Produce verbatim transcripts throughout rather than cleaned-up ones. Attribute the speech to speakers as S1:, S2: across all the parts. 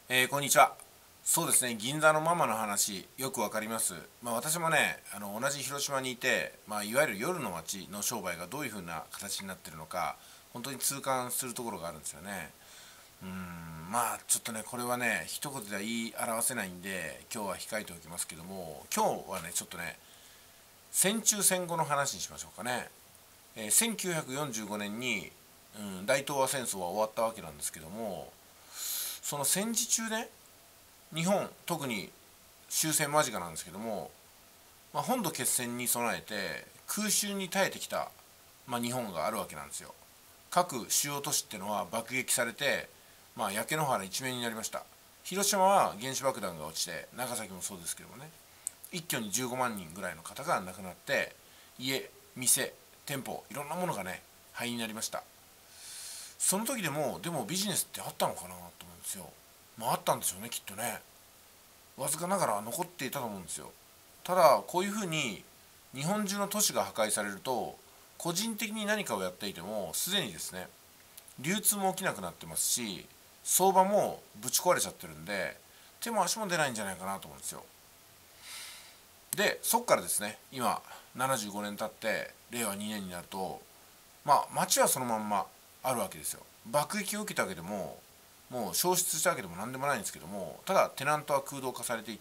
S1: えー、こんにちは。そうですね、銀座のママの話、よくわかります。まあ、私もね、あの同じ広島にいて、まあ、いわゆる夜の街の商売がどういうふうな形になっているのか、本当に痛感するところがあるんですよね。うーん、まあ、ちょっとね、これはね、一言では言い表せないんで、今日は控えておきますけども、今日はね、ちょっとね、戦中戦後の話にしましょうかね。えー、せんきゅうひゃくよんじゅうごねんに、うん、大東亜戦争は終わったわけなんですけども、その戦時中ね、日本特に終戦間近なんですけども、まあ、本土決戦に備えて空襲に耐えてきた、まあ、日本があるわけなんですよ。各主要都市っていうのは爆撃されて、まあ、焼け野原一面になりました。広島は原子爆弾が落ちて、長崎もそうですけどもね、一挙にじゅうごまんにんぐらいの方が亡くなって、家、店、店舗、いろんなものがね灰になりました。その時でもでもビジネスってあったのかなと思うんですよ。まああったんでしょうね、きっとね。わずかながら残っていたと思うんですよ。ただこういうふうに日本中の都市が破壊されると、個人的に何かをやっていてもすでにですね、流通も起きなくなってますし、相場もぶち壊れちゃってるんで、手も足も出ないんじゃないかなと思うんですよ。でそっからですね、今ななじゅうごねん経ってれいわにねんになると、まあ街はそのまんまあるわけですよ。爆撃を受けたわけでも、もう消失したわけでも何でもないんですけども、ただテナントは空洞化されていって、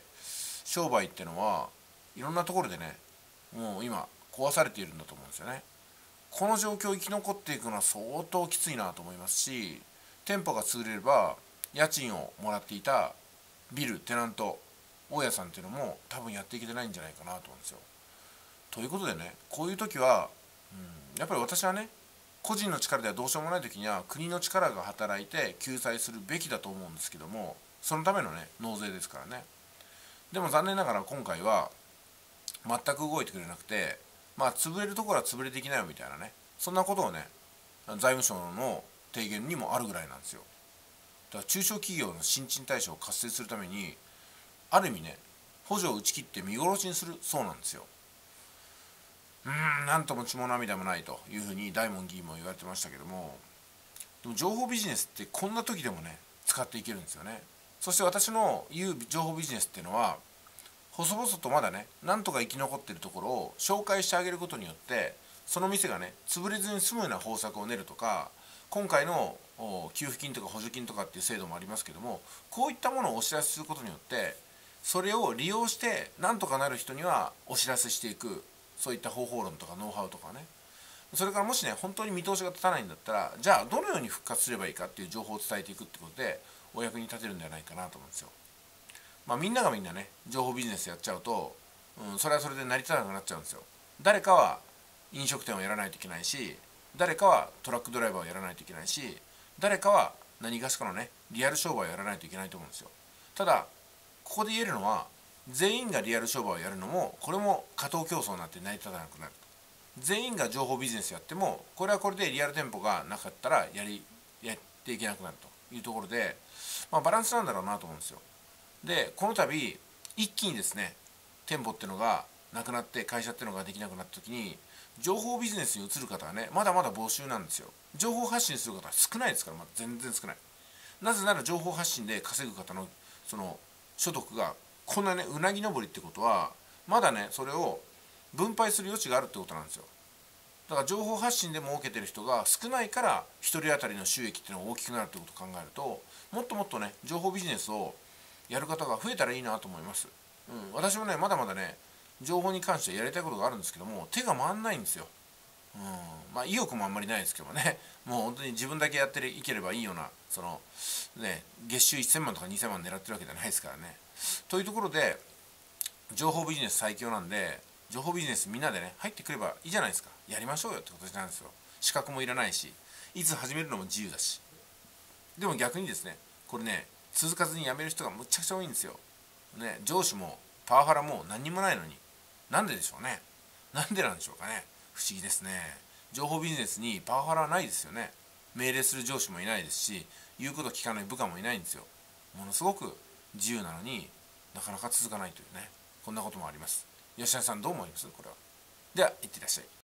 S1: 商売ってのはいろんなところでね、もう今壊されているんだと思うんですよね。この状況を生き残っていくのは相当きついなと思いますし、店舗が潰れれば家賃をもらっていたビル、テナント、大家さんっていうのも多分やっていけてないんじゃないかなと思うんですよ。ということでね、こういう時は、うん、やっぱり私はね、個人の力ではどうしようもない時には国の力が働いて救済するべきだと思うんですけども、そのためのね納税ですからね。でも残念ながら今回は全く動いてくれなくて、まあ潰れるところは潰れていきなよみたいなね、そんなことをね財務省の提言にもあるぐらいなんですよ。だから中小企業の新陳代謝を活性するために、ある意味ね、補助を打ち切って見殺しにするそうなんですよ。うーん、なんとも血も涙もないというふうに大門議員も言われてましたけども、でも情報ビジネスってこんな時でもね使っていけるんですよね。そして私の言う情報ビジネスっていうのは、細々とまだねなんとか生き残っているところを紹介してあげることによって、その店がね潰れずに済むような方策を練るとか、今回の給付金とか補助金とかっていう制度もありますけども、こういったものをお知らせすることによって、それを利用してなんとかなる人にはお知らせしていく、そういった方法論とかノウハウとかね。それからもしね本当に見通しが立たないんだったら、じゃあどのように復活すればいいかっていう情報を伝えていくってことでお役に立てるんではないかなと思うんですよ。まあみんながみんなね情報ビジネスやっちゃうと、うん、それはそれで成り立たなくなっちゃうんですよ。誰かは飲食店をやらないといけないし、誰かはトラックドライバーをやらないといけないし、誰かは何がしかのねリアル商売をやらないといけないと思うんですよ。ただここで言えるのは、全員がリアル商売をやるのもこれも過当競争になって成り立たなくなる。全員が情報ビジネスやってもこれはこれでリアル店舗がなかったらやりやっていけなくなるというところで、まあ、バランスなんだろうなと思うんですよ。でこの度一気にですね店舗っていうのがなくなって会社っていうのができなくなった時に、情報ビジネスに移る方はねまだまだ募集なんですよ。情報発信する方は少ないですから、まあ、全然少ない。なぜなら情報発信で稼ぐ方のその所得がこんなねうなぎ登りってことは、まだねそれを分配する余地があるってことなんですよ。だから情報発信で儲けてる人が少ないから、ひとり当たりの収益っていうのが大きくなるってことを考えると、もっともっとね情報ビジネスをやる方が増えたらいいなと思います。うん、私もねまだまだね情報に関してやりたいことがあるんですけども、手が回んないんですよ。うん、まあ意欲もあんまりないですけどね、もう本当に自分だけやっていければいいような、そのね月収せんまんとかにせんまん狙ってるわけじゃないですからね。というところで情報ビジネス最強なんで、情報ビジネスみんなでね入ってくればいいじゃないですか。やりましょうよってことなんですよ。資格もいらないし、いつ始めるのも自由だし。でも逆にですね、これね続かずに辞める人がむちゃくちゃ多いんですよ。ね、上司もパワハラも何にもないのに、なんででしょうね。なんでなんでしょうかね。不思議ですね。情報ビジネスにパワハラはないですよね。命令する上司もいないですし、言うこと聞かない部下もいないんですよ。ものすごく自由なのになかなか続かないというね、こんなこともあります。吉田さんどう思いますこれは。では、いってらっしゃい。